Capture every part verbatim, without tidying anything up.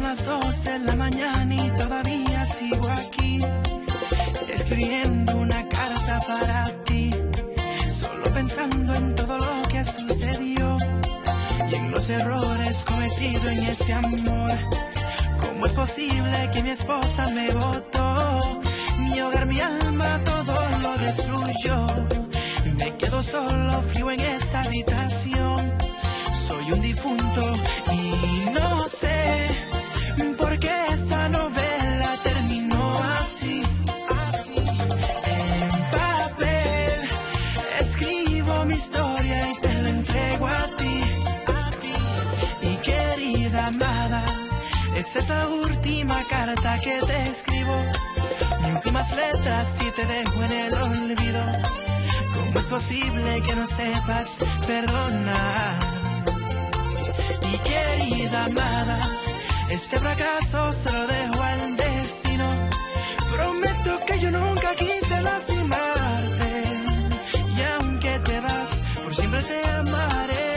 las dos de la mañana y todavía sigo aquí, escribiendo una carta para ti, solo pensando en todo lo que sucedió y en los errores cometidos en ese amor. ¿Cómo es posible que mi esposa me botó? Mi hogar, mi alma, todo lo destruyó. Me quedo solo, frío en esta habitación. Soy un difunto y no sé por qué esta novela terminó así, así. En papel escribo mi historia y te la entrego a ti, a ti. Y querida amada, esta es la última carta que te escribo. Mis últimas letras y te dejo en el olvido. ¿Cómo es posible que no sepas perdonar? Y querida amada, este fracaso se lo dejo al destino. Prometo que yo nunca quise lastimarte, y aunque te vas, por siempre te amaré,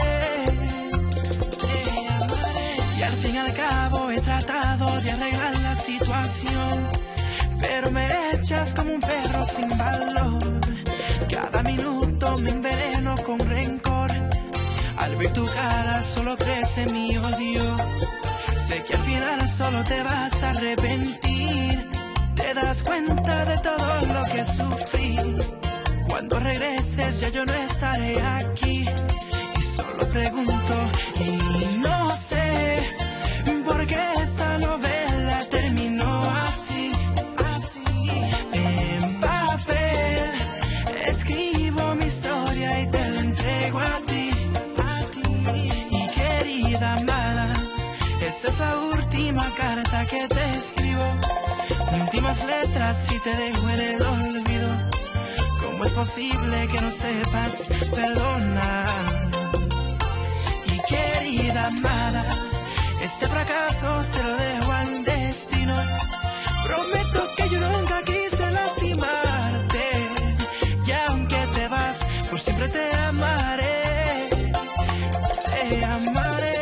te amaré. Y al fin y al cabo he tratado de arreglar la situación, pero me echas como un perro sin valor. Cada minuto me enveneno con rencor. Al ver tu cara solo crece mi odio. Sé que al final solo te vas a arrepentir. Te darás cuenta de todo lo que sufrí. Cuando regreses ya yo no estaré aquí. Y solo pregunto y no sé por qué esta novela terminó así, así. En papel escribo mi historia y te la entrego a ti, a ti. Y querida amada, esta es la última carta que te escribo. Mis últimas letras y te dejo en el olvido. ¿Cómo es posible que no sepas perdonar? Y querida amada, este fracaso se lo dejo al destino. Prometo que yo nunca quise lastimarte, y aunque te vas, por siempre te amaré, te amaré.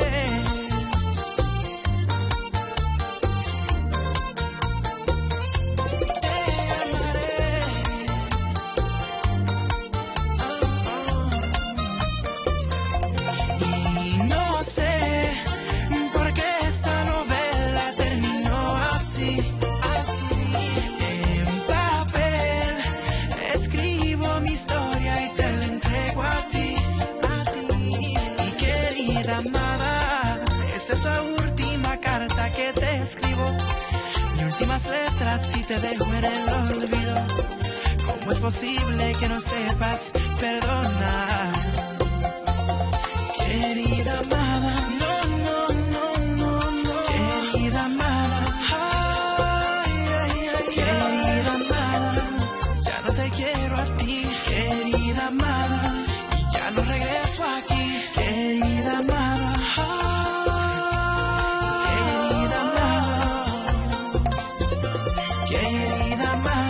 Amada, esta es la última carta que te escribo. Mis últimas letras y te dejo en el olvido. ¿Cómo es posible que no sepas perdonar? Querida amada, no, no, no, no, no. Querida amada, ay, ay, ay, querida amada, ya no te quiero a ti. Querida amada, y ya no regreso aquí. Querida amada, querida amada, querida amada.